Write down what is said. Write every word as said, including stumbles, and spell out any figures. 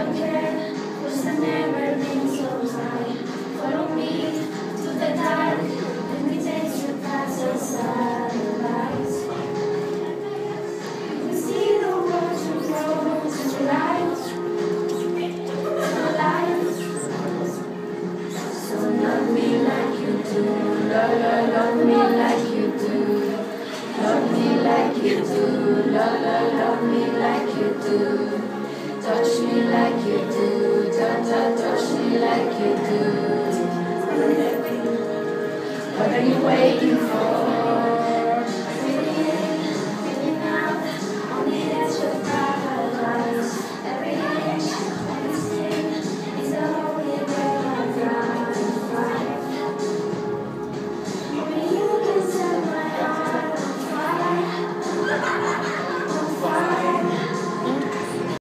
don't care, cause I've never been so high. Follow me to the dark, let me taste your castles and lights. You can see the world tomorrow to the light, to the light. So love me like you do, love, love, love me like you do. Love me like you do, love, love, love me like you do. Touch me like you do, touch, touch, touch me like you do. What are you waiting for?